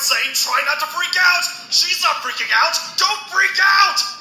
saying try not to freak out. She's not freaking out. Don't freak out.